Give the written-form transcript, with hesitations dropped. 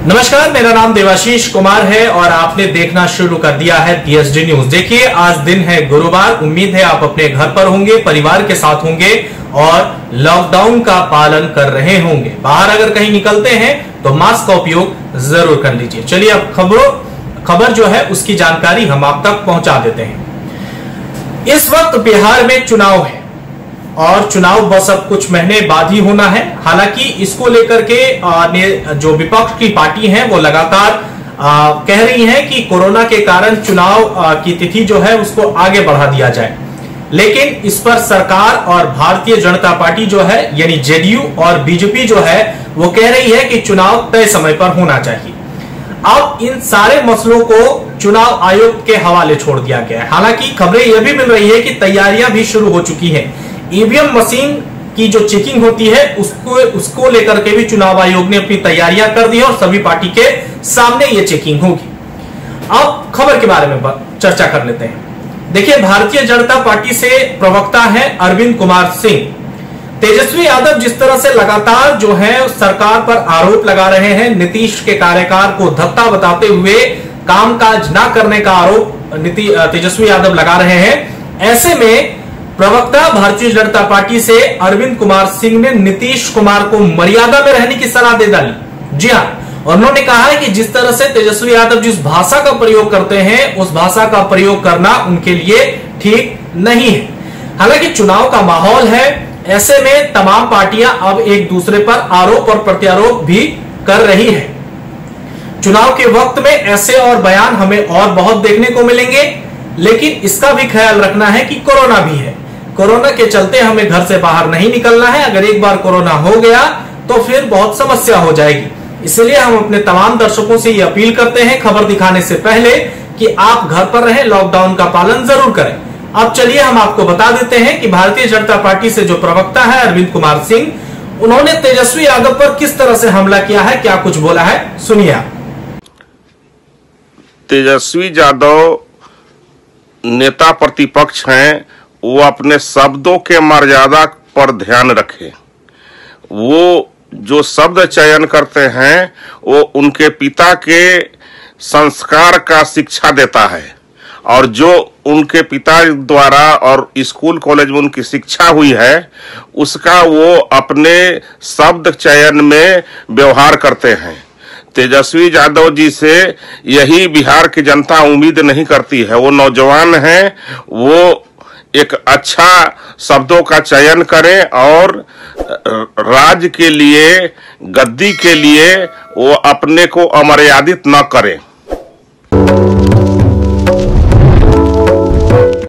नमस्कार, मेरा नाम देवाशीष कुमार है और आपने देखना शुरू कर दिया है पीएचडी न्यूज। देखिए, आज दिन है गुरुवार। उम्मीद है आप अपने घर पर होंगे, परिवार के साथ होंगे और लॉकडाउन का पालन कर रहे होंगे। बाहर अगर कहीं निकलते हैं तो मास्क का उपयोग जरूर कर लीजिए। चलिए अब खबर जो है उसकी जानकारी हम आप तक पहुंचा देते हैं। इस वक्त बिहार में चुनाव है और चुनाव बस अब कुछ महीने बाद ही होना है। हालांकि इसको लेकर के जो विपक्ष की पार्टी है वो लगातार कह रही है कि कोरोना के कारण चुनाव की तिथि जो है उसको आगे बढ़ा दिया जाए, लेकिन इस पर सरकार और भारतीय जनता पार्टी जो है यानी जेडीयू और बीजेपी जो है वो कह रही है कि चुनाव तय समय पर होना चाहिए। अब इन सारे मसलों को चुनाव आयोग के हवाले छोड़ दिया गया है। हालांकि खबरें यह भी मिल रही है कि तैयारियां भी शुरू हो चुकी है। ईवीएम मशीन की जो चेकिंग होती है उसको लेकर के भी चुनाव आयोग ने अपनी तैयारियां कर दी है और सभी पार्टी के सामने ये चेकिंग होगी। अब खबर के बारे में चर्चा कर लेते हैं। देखिए, भारतीय जनता पार्टी से प्रवक्ता है अरविंद कुमार सिंह। तेजस्वी यादव जिस तरह से लगातार जो है सरकार पर आरोप लगा रहे हैं, नीतीश के कार्यकाल को धत्ता बताते हुए कामकाज न करने का आरोप तेजस्वी यादव लगा रहे हैं। ऐसे में प्रवक्ता भारतीय जनता पार्टी से अरविंद कुमार सिंह ने नीतीश कुमार को मर्यादा में रहने की सलाह दे डाली। जी हां, और उन्होंने कहा है कि जिस तरह से तेजस्वी यादव जिस भाषा का प्रयोग करते हैं उस भाषा का प्रयोग करना उनके लिए ठीक नहीं है। हालांकि चुनाव का माहौल है, ऐसे में तमाम पार्टियां अब एक दूसरे पर आरोप और प्रत्यारोप भी कर रही है। चुनाव के वक्त में ऐसे और बयान हमें और बहुत देखने को मिलेंगे, लेकिन इसका भी ख्याल रखना है कि कोरोना भी है। कोरोना के चलते हमें घर से बाहर नहीं निकलना है। अगर एक बार कोरोना हो गया तो फिर बहुत समस्या हो जाएगी। इसलिए हम अपने तमाम दर्शकों से ये अपील करते हैं खबर दिखाने से पहले कि आप घर पर रहें, लॉकडाउन का पालन जरूर करें। अब चलिए हम आपको बता देते हैं कि भारतीय जनता पार्टी से जो प्रवक्ता है अरविंद कुमार सिंह, उन्होंने तेजस्वी यादव पर किस तरह से हमला किया है, क्या कुछ बोला है, सुनिए आप। तेजस्वी यादव नेता प्रतिपक्ष हैं, वो अपने शब्दों के मर्यादा पर ध्यान रखें। वो जो शब्द चयन करते हैं वो उनके पिता के संस्कार का शिक्षा देता है, और जो उनके पिता द्वारा और स्कूल कॉलेज में उनकी शिक्षा हुई है उसका वो अपने शब्द चयन में व्यवहार करते हैं। तेजस्वी यादव जी से यही बिहार की जनता उम्मीद नहीं करती है। वो नौजवान हैं, वो एक अच्छा शब्दों का चयन करें और राज्य के लिए, गद्दी के लिए वो अपने को अमर्यादित न करें।